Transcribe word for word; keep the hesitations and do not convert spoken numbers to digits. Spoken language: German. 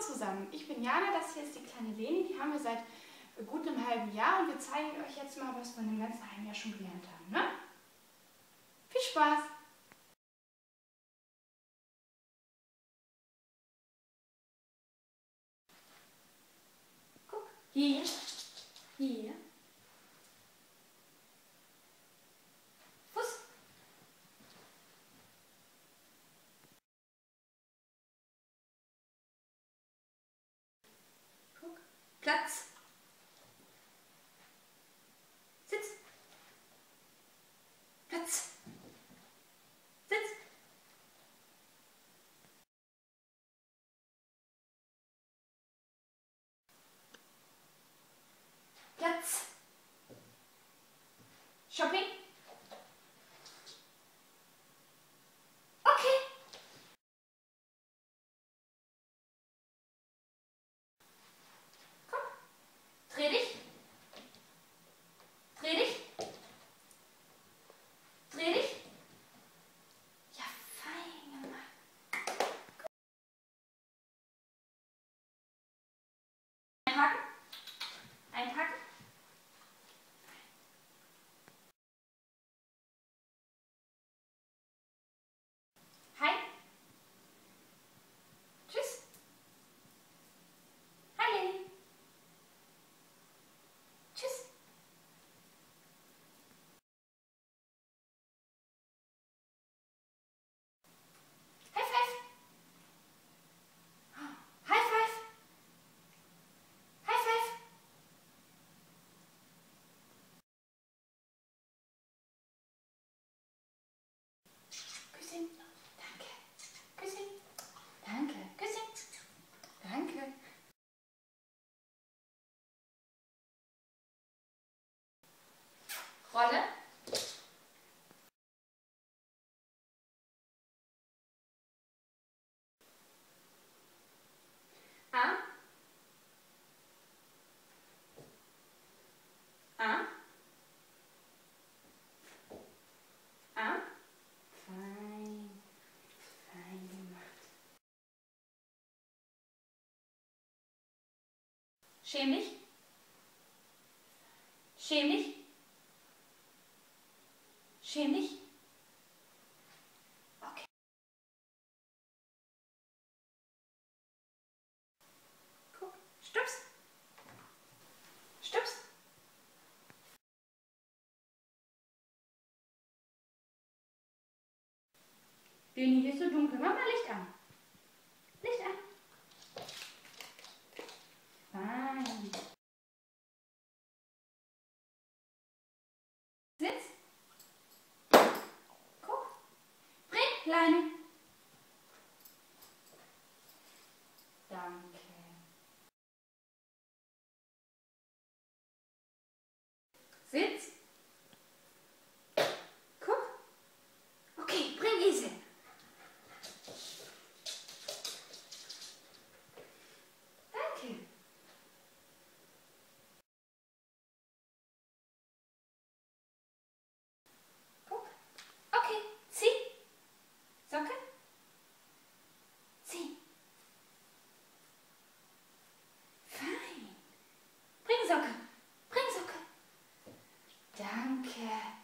zusammen, ich bin Jana, das hier ist die kleine Leni, die haben wir seit gut einem halben Jahr und wir zeigen euch jetzt mal, was wir in dem ganzen halben Jahr schon gelernt haben. Ne? Viel Spaß! Guck, hier, hier, Fuß, guck, Platz, Sitz, Platz, Sitz, Platz, Shopping, okay, komm, dreh dich, dreh dich, dreh dich, ja fein gemacht, einpacken, einpacken, hi, tschüss, hi Leni, tschüss, High Five, High Five, High Five, Küsschen, danke, Küsschen, danke, Küsschen, danke. Rolle, Arm, Arm, Arm, fein, fein gemacht. Schäm dich, schäm dich, schäm dich. Okay. Guck, stups, stups. Leni, hier ist so dunkel. Mach mal Licht an. Licht an. Fein. Sitz. Guck. Bring Leine. Danke. Sitz. Guck. Okay, bring Esel. Danke. Guck. Okay, zieh. Socke. Zieh. Fein. Bring Socke. Bring Socke. Danke.